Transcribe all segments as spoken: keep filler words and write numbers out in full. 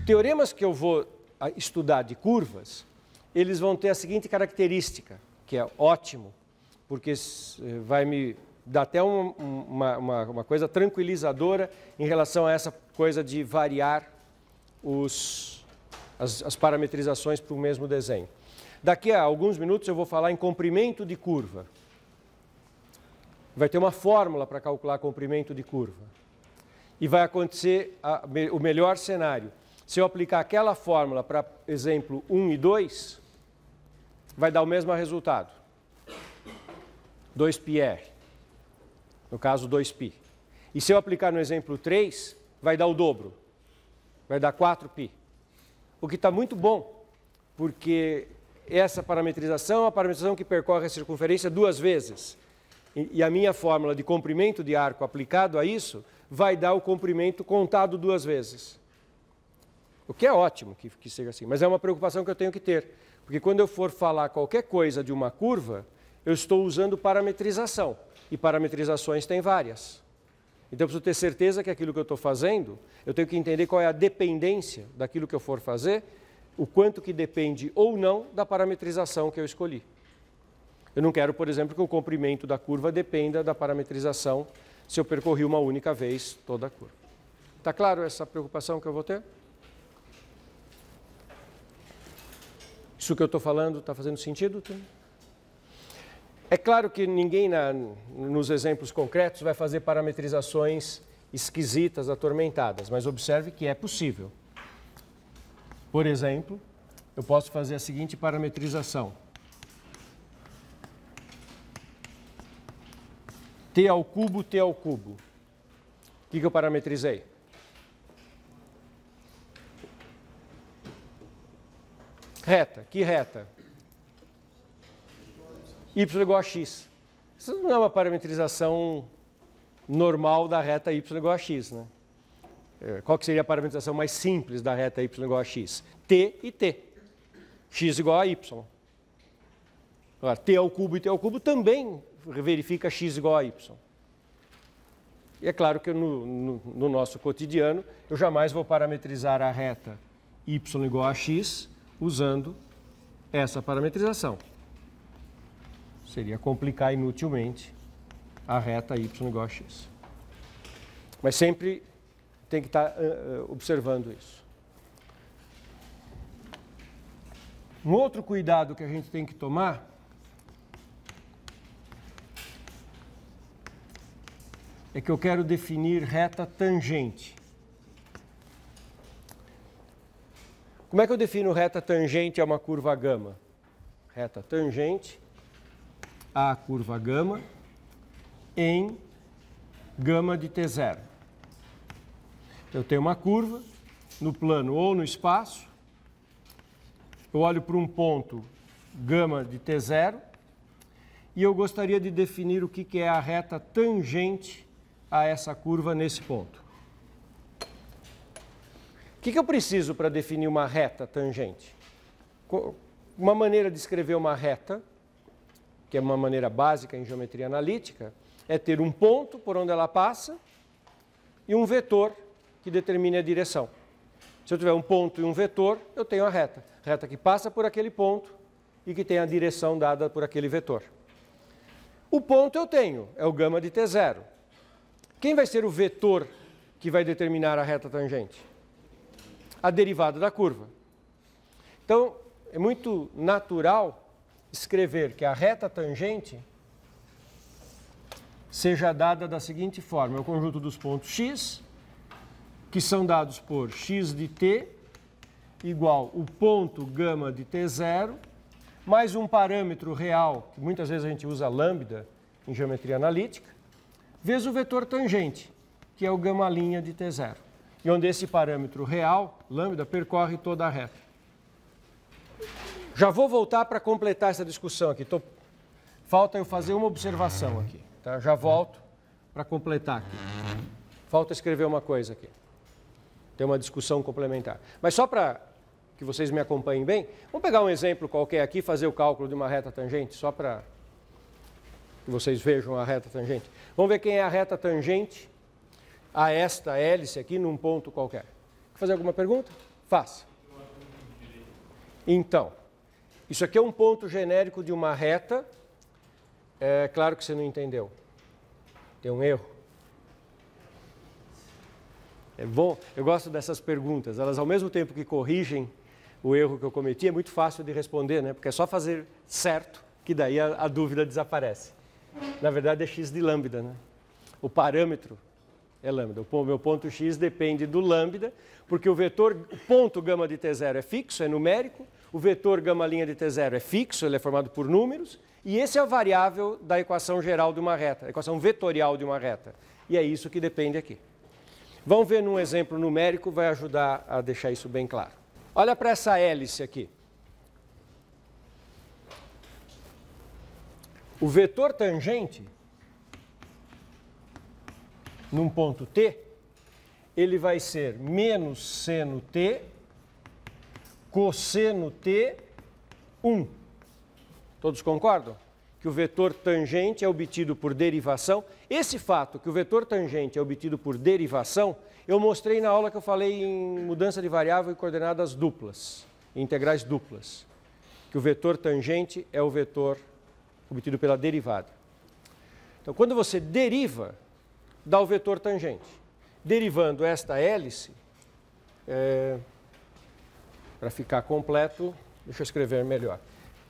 teoremas que eu vou estudar de curvas, eles vão ter a seguinte característica, que é ótimo, porque vai me dar até um, uma, uma, uma coisa tranquilizadora em relação a essa coisa de variar os, as, as parametrizações para o mesmo desenho. Daqui a alguns minutos eu vou falar em comprimento de curva. Vai ter uma fórmula para calcular comprimento de curva. E vai acontecer a, o melhor cenário. Se eu aplicar aquela fórmula para exemplo um e dois, vai dar o mesmo resultado. dois π r. No caso, dois π. E se eu aplicar no exemplo três, vai dar o dobro. Vai dar quatro π. O que está muito bom, porque essa parametrização é uma parametrização que percorre a circunferência duas vezes. E, e a minha fórmula de comprimento de arco aplicado a isso vai dar o comprimento contado duas vezes. O que é ótimo que, que seja assim, mas é uma preocupação que eu tenho que ter. Porque quando eu for falar qualquer coisa de uma curva, eu estou usando parametrização. E parametrizações tem várias. Então, eu preciso ter certeza que aquilo que eu estou fazendo, eu tenho que entender qual é a dependência daquilo que eu for fazer, o quanto que depende ou não da parametrização que eu escolhi. Eu não quero, por exemplo, que o comprimento da curva dependa da parametrização se eu percorri uma única vez toda a curva. Está claro essa preocupação que eu vou ter? Isso que eu estou falando está fazendo sentido? É claro que ninguém na, nos exemplos concretos vai fazer parametrizações esquisitas, atormentadas, mas observe que é possível. Por exemplo, eu posso fazer a seguinte parametrização. T ao cubo, T ao cubo. O que, que eu parametrizei? Reta. Que reta? Y igual a x. Isso não é uma parametrização normal da reta y igual a x, né? Qual que seria a parametrização mais simples da reta y igual a x? T e t. X igual a y. Agora, t ao cubo e t ao cubo também verifica x igual a y. E é claro que no, no, no nosso cotidiano, eu jamais vou parametrizar a reta y igual a x usando essa parametrização. Seria complicar inutilmente a reta y igual a x. Mas sempre tem que estar uh, observando isso. Um outro cuidado que a gente tem que tomar é que eu quero definir reta tangente. Como é que eu defino reta tangente a uma curva gama? Reta tangente a curva gama em gama de T zero. Eu tenho uma curva no plano ou no espaço, eu olho para um ponto gama de T zero e eu gostaria de definir o que é a reta tangente a essa curva nesse ponto. O que eu preciso para definir uma reta tangente? Uma maneira de escrever uma reta, que é uma maneira básica em geometria analítica, é ter um ponto por onde ela passa e um vetor que determine a direção. Se eu tiver um ponto e um vetor, eu tenho a reta. Reta que passa por aquele ponto e que tem a direção dada por aquele vetor. O ponto eu tenho, é o gama de T zero. Quem vai ser o vetor que vai determinar a reta tangente? A derivada da curva. Então, é muito natural escrever que a reta tangente seja dada da seguinte forma. É o conjunto dos pontos x, que são dados por x de t, igual o ponto gama de T zero, mais um parâmetro real, que muitas vezes a gente usa lambda em geometria analítica, vezes o vetor tangente, que é o gama' de T zero. E onde esse parâmetro real, lambda, percorre toda a reta. Já vou voltar para completar essa discussão aqui. Tô... Falta eu fazer uma observação aqui. Tá? Já volto para completar aqui. Falta escrever uma coisa aqui. Tem uma discussão complementar. Mas só para que vocês me acompanhem bem, vamos pegar um exemplo qualquer aqui, fazer o cálculo de uma reta tangente, só para que vocês vejam a reta tangente. Vamos ver quem é a reta tangente a esta hélice aqui num ponto qualquer. Quer fazer alguma pergunta? Faça. Então, isso aqui é um ponto genérico de uma reta. É claro que você não entendeu. Tem um erro. É bom, eu gosto dessas perguntas. Elas, ao mesmo tempo que corrigem o erro que eu cometi, é muito fácil de responder, né? Porque é só fazer certo que daí a, a dúvida desaparece. Na verdade, é x de lambda, né? O parâmetro é lambda. O meu ponto x depende do lambda, porque o vetor, o ponto gama de T zero é fixo, é numérico, o vetor gama linha de T zero é fixo, ele é formado por números, e esse é a variável da equação geral de uma reta, a equação vetorial de uma reta. E é isso que depende aqui. Vamos ver num exemplo numérico, vai ajudar a deixar isso bem claro. Olha para essa hélice aqui. O vetor tangente, num ponto T, ele vai ser menos seno T, cosseno T, um. Todos concordam? Que o vetor tangente é obtido por derivação. Esse fato, que o vetor tangente é obtido por derivação, eu mostrei na aula que eu falei em mudança de variável e coordenadas duplas, integrais duplas. Que o vetor tangente é o vetor obtido pela derivada. Então, quando você deriva, dá o vetor tangente. Derivando esta hélice, é, para ficar completo, deixa eu escrever melhor.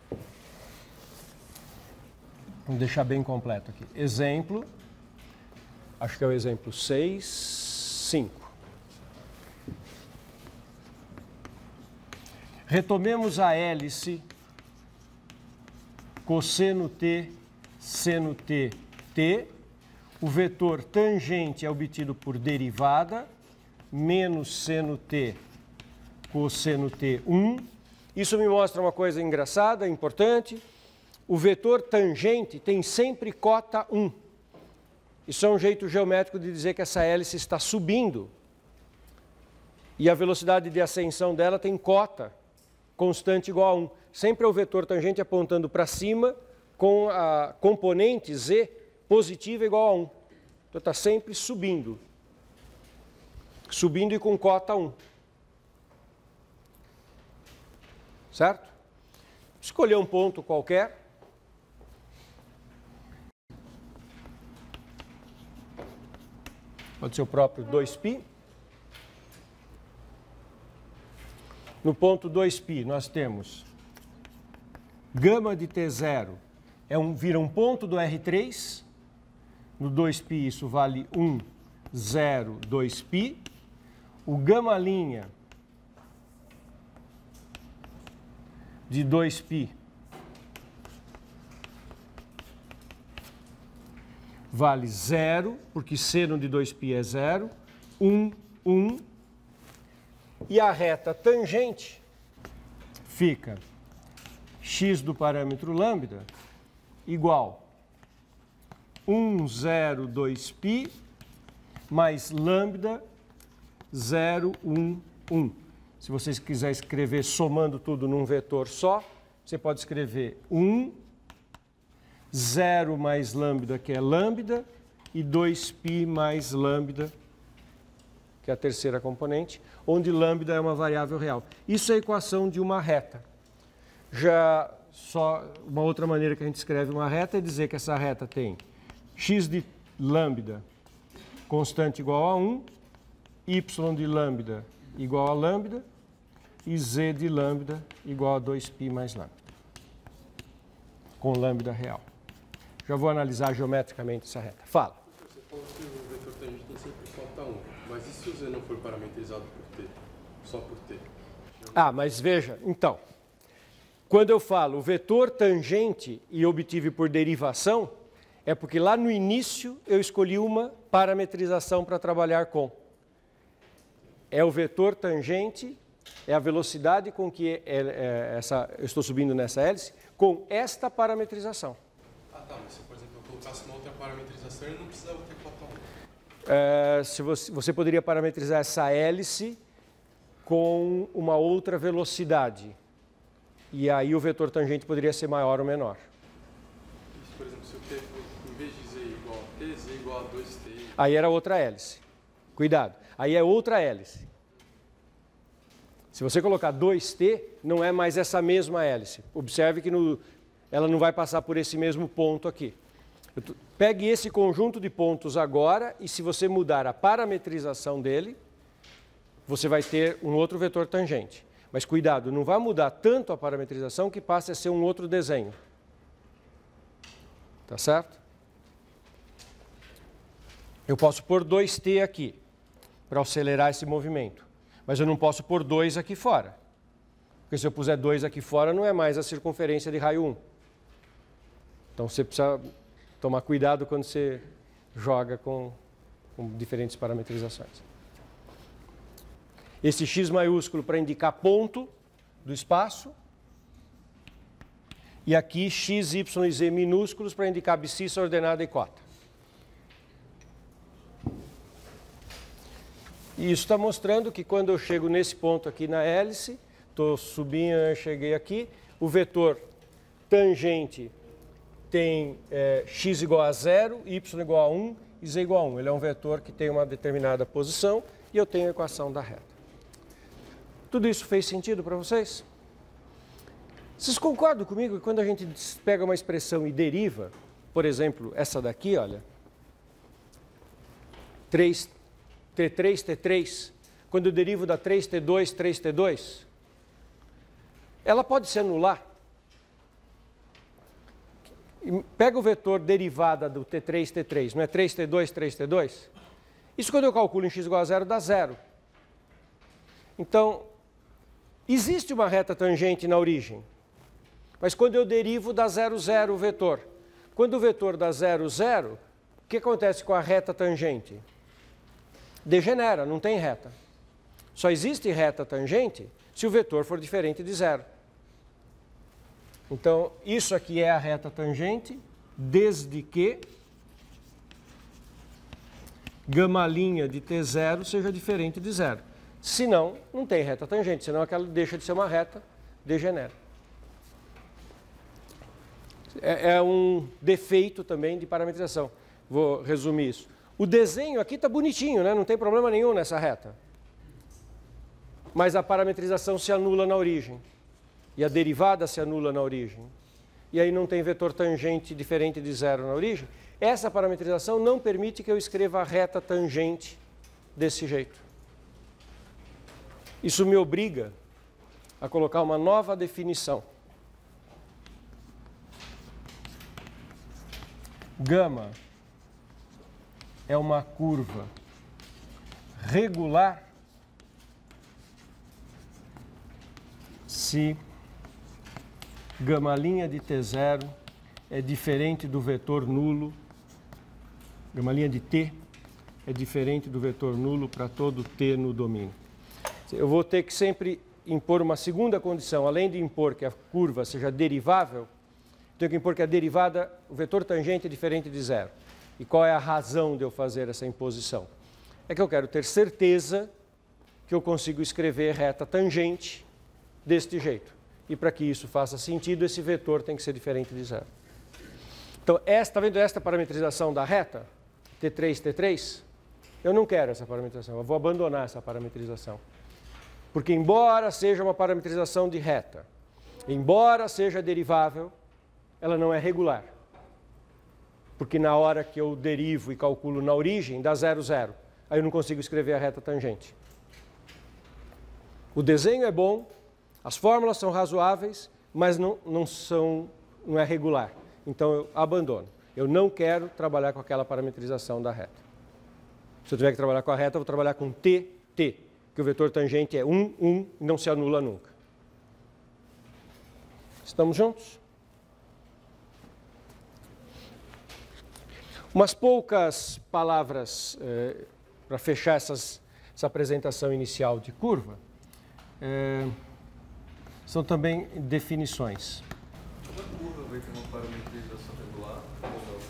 Vamos deixar bem completo aqui. Exemplo, acho que é o exemplo seis, cinco. Retomemos a hélice cosseno T, seno T, T. O vetor tangente é obtido por derivada, menos seno T, cosseno T, um. Isso me mostra uma coisa engraçada, importante. O vetor tangente tem sempre cota um. Isso é um jeito geométrico de dizer que essa hélice está subindo. E a velocidade de ascensão dela tem cota constante igual a um. Sempre é o vetor tangente apontando para cima com a componente z positiva igual a um. Então está sempre subindo. Subindo e com cota um. Certo? Escolher um ponto qualquer. Pode ser o próprio dois π. No ponto dois π nós temos gama de T zero é um, vira um ponto do R três. No dois π isso vale um, zero, dois π. O gama linha de dois π vale zero, porque seno de dois π é zero, um, um. E a reta tangente fica x do parâmetro lambda igual um, zero, dois π mais lambda zero, um, um. Se vocês quiserem escrever somando tudo num vetor só, você pode escrever um, zero mais lambda, que é lambda, e dois π mais lambda, que é a terceira componente, onde lambda é uma variável real. Isso é a equação de uma reta. Já só uma outra maneira que a gente escreve uma reta é dizer que essa reta tem x de lambda constante igual a um, y de lambda igual a lambda e z de lambda igual a dois π mais lambda, com lambda real. Já vou analisar geometricamente essa reta. Fala. Você falou que o vetor tangente tem sempre cota um, mas e se o z não for parametrizado por t? Só por t? Ah, mas veja, então, quando eu falo vetor tangente e obtive por derivação, é porque lá no início eu escolhi uma parametrização para trabalhar com. É o vetor tangente, é a velocidade com que é, é, essa, eu estou subindo nessa hélice, com esta parametrização. Ah, tá, mas se, por exemplo, eu colocasse uma outra parametrização, ele não precisava ter cota um. É, se você, você poderia parametrizar essa hélice com uma outra velocidade. E aí o vetor tangente poderia ser maior ou menor. Isso, por exemplo, se eu ter, em vez de z igual a t, z igual a dois t... Aí era outra hélice. Cuidado. Aí é outra hélice. Se você colocar dois T, não é mais essa mesma hélice. Observe que no, ela não vai passar por esse mesmo ponto aqui. Tô, pegue esse conjunto de pontos agora e se você mudar a parametrização dele, você vai ter um outro vetor tangente. Mas cuidado, não vai mudar tanto a parametrização que passe a ser um outro desenho. Tá certo? Eu posso pôr dois T aqui, para acelerar esse movimento. Mas eu não posso pôr dois aqui fora. Porque se eu puser dois aqui fora, não é mais a circunferência de raio um. Então você precisa tomar cuidado quando você joga com, com diferentes parametrizações. Esse X maiúsculo para indicar ponto do espaço. E aqui X, Y e Z minúsculos para indicar abscissa, ordenada e cota. E isso está mostrando que quando eu chego nesse ponto aqui na hélice, estou subindo, eu cheguei aqui, o vetor tangente tem é, x igual a zero, y igual a um e z igual a um. Ele é um vetor que tem uma determinada posição e eu tenho a equação da reta. Tudo isso fez sentido para vocês? Vocês concordam comigo que quando a gente pega uma expressão e deriva, por exemplo, essa daqui, olha, três T três, T três, quando eu derivo da três T dois, três T dois, ela pode se anular. Pega o vetor derivada do T três, T três, não é três T dois, três T dois? Isso quando eu calculo em x igual a zero, dá zero. Então, existe uma reta tangente na origem, mas quando eu derivo dá zero, zero o vetor. Quando o vetor dá zero, zero, o que acontece com a reta tangente? Degenera, não tem reta. Só existe reta tangente se o vetor for diferente de zero. Então, isso aqui é a reta tangente, desde que gama' de T zero seja diferente de zero. Senão, não tem reta tangente, senão aquela deixa de ser uma reta, degenera. É, é um defeito também de parametrização. Vou resumir isso. O desenho aqui está bonitinho, né? Não tem problema nenhum nessa reta. Mas a parametrização se anula na origem. E a derivada se anula na origem. E aí não tem vetor tangente diferente de zero na origem. Essa parametrização não permite que eu escreva a reta tangente desse jeito. Isso me obriga a colocar uma nova definição. Gama é uma curva regular se gama' de T zero é diferente do vetor nulo, gama' de T é diferente do vetor nulo para todo T no domínio. Eu vou ter que sempre impor uma segunda condição, além de impor que a curva seja derivável, tenho que impor que a derivada, o vetor tangente é diferente de zero. E qual é a razão de eu fazer essa imposição? É que eu quero ter certeza que eu consigo escrever reta tangente deste jeito. E para que isso faça sentido, esse vetor tem que ser diferente de zero. Então, está vendo esta parametrização da reta? T três, T três? Eu não quero essa parametrização, eu vou abandonar essa parametrização. Porque embora seja uma parametrização de reta, embora seja derivável, ela não é regular. Porque na hora que eu derivo e calculo na origem, dá zero, zero. Aí eu não consigo escrever a reta tangente. O desenho é bom, as fórmulas são razoáveis, mas não, não, são, não é regular. Então eu abandono. Eu não quero trabalhar com aquela parametrização da reta. Se eu tiver que trabalhar com a reta, eu vou trabalhar com T, T, que o vetor tangente é um, um, e não se anula nunca. Estamos juntos? Umas poucas palavras eh, para fechar essas, essa apresentação inicial de curva. Eh, são também definições. Toda curva vai ter uma parametrização regular ou não?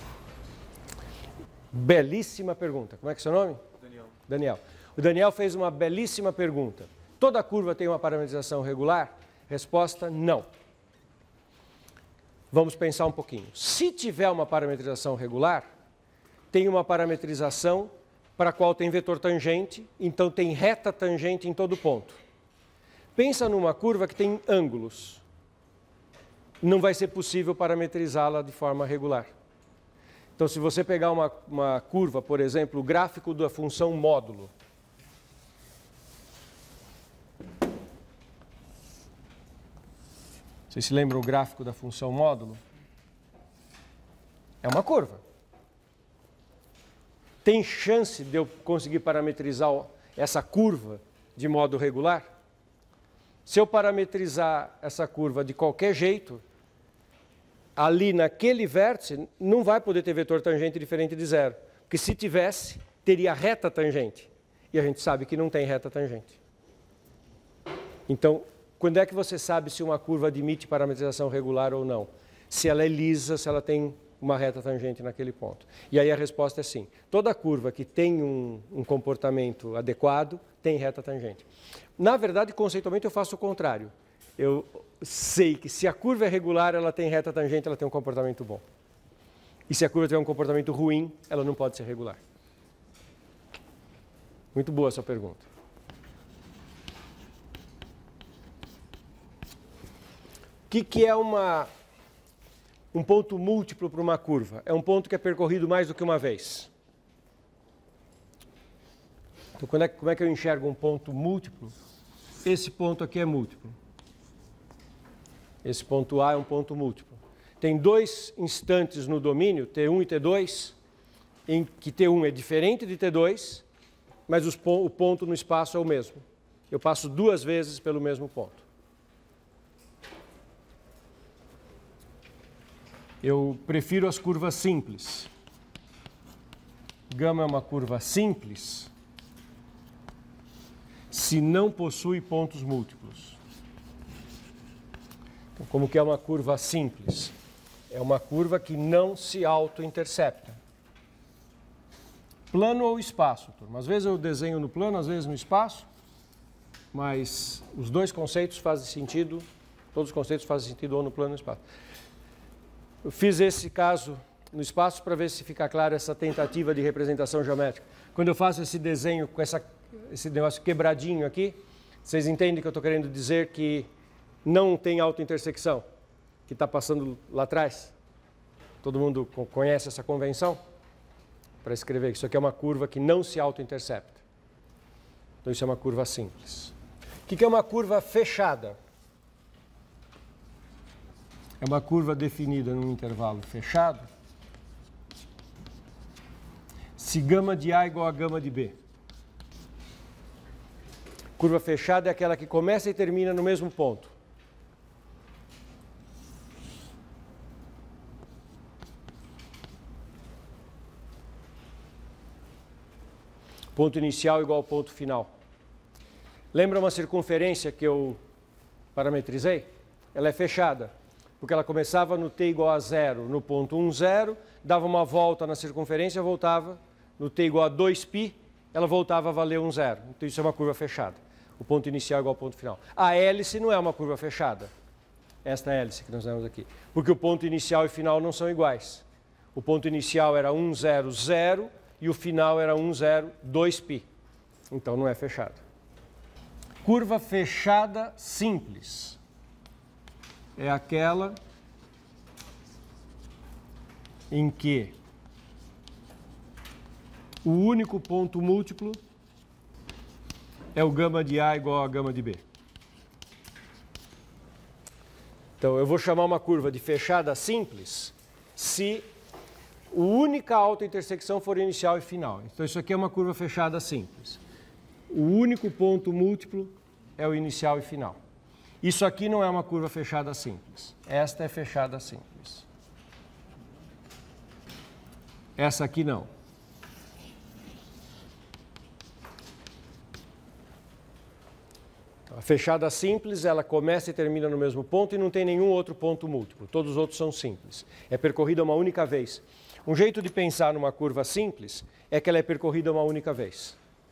Belíssima pergunta. Como é que é seu nome? Daniel. Daniel. O Daniel fez uma belíssima pergunta. Toda curva tem uma parametrização regular? Resposta, não. Vamos pensar um pouquinho. Se tiver uma parametrização regular, tem uma parametrização para a qual tem vetor tangente, então tem reta tangente em todo ponto. Pensa numa curva que tem ângulos. Não vai ser possível parametrizá-la de forma regular. Então, se você pegar uma, uma curva, por exemplo, o gráfico da função módulo. Vocês se lembram o gráfico da função módulo? É uma curva. Tem chance de eu conseguir parametrizar essa curva de modo regular? Se eu parametrizar essa curva de qualquer jeito, ali naquele vértice não vai poder ter vetor tangente diferente de zero. Porque se tivesse, teria reta tangente. E a gente sabe que não tem reta tangente. Então, quando é que você sabe se uma curva admite parametrização regular ou não? Se ela é lisa, se ela tem uma reta tangente naquele ponto. E aí a resposta é sim. Toda curva que tem um, um comportamento adequado tem reta tangente. Na verdade, conceitualmente, eu faço o contrário. Eu sei que se a curva é regular, ela tem reta tangente, ela tem um comportamento bom. E se a curva tiver um comportamento ruim, ela não pode ser regular. Muito boa essa pergunta. O que, que é uma, um ponto múltiplo para uma curva? É um ponto que é percorrido mais do que uma vez. Então, quando é, como é que eu enxergo um ponto múltiplo? Esse ponto aqui é múltiplo. Esse ponto A é um ponto múltiplo. Tem dois instantes no domínio, T um e T dois, em que T um é diferente de T dois, mas os, o ponto no espaço é o mesmo. Eu passo duas vezes pelo mesmo ponto. Eu prefiro as curvas simples. Gama é uma curva simples se não possui pontos múltiplos. Então, como que é uma curva simples? É uma curva que não se auto-intercepta. Plano ou espaço, turma? Às vezes eu desenho no plano, às vezes no espaço, mas os dois conceitos fazem sentido, todos os conceitos fazem sentido ou no plano ou no espaço. Eu fiz esse caso no espaço para ver se fica claro essa tentativa de representação geométrica. Quando eu faço esse desenho com essa, esse negócio quebradinho aqui, vocês entendem que eu estou querendo dizer que não tem autointersecção, que está passando lá atrás? Todo mundo conhece essa convenção? Para escrever que isso aqui é uma curva que não se autointercepta. Então isso é uma curva simples. O que é uma curva fechada? É uma curva definida num intervalo fechado se gama de A igual a gama de B. Curva fechada é aquela que começa e termina no mesmo ponto. Ponto inicial igual ao ponto final. Lembra uma circunferência que eu parametrizei? Ela é fechada, porque ela começava no t igual a zero, no ponto um, zero, dava uma volta na circunferência, voltava no t igual a dois π, ela voltava a valer um, zero. Então isso é uma curva fechada. O ponto inicial igual ao ponto final. A hélice não é uma curva fechada. Esta hélice que nós temos aqui. Porque o ponto inicial e final não são iguais. O ponto inicial era um, zero, zero e o final era um, zero, dois π. Então não é fechado. Curva fechada simples é aquela em que o único ponto múltiplo é o gama de A igual a gama de B. Então eu vou chamar uma curva de fechada simples se a única autointersecção for inicial e final. Então isso aqui é uma curva fechada simples. O único ponto múltiplo é o inicial e final. Isso aqui não é uma curva fechada simples. Esta é fechada simples. Essa aqui não. A fechada simples, ela começa e termina no mesmo ponto e não tem nenhum outro ponto múltiplo. Todos os outros são simples. É percorrida uma única vez. Um jeito de pensar numa curva simples é que ela é percorrida uma única vez.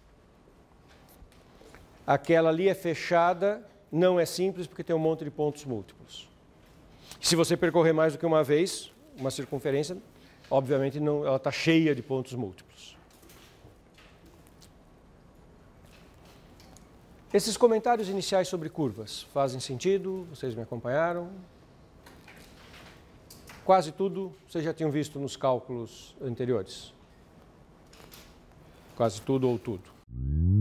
Aquela ali é fechada, não é simples porque tem um monte de pontos múltiplos. Se você percorrer mais do que uma vez, uma circunferência, obviamente não, ela está cheia de pontos múltiplos. Esses comentários iniciais sobre curvas fazem sentido? Vocês me acompanharam? Quase tudo vocês já tinham visto nos cálculos anteriores? Quase tudo ou tudo?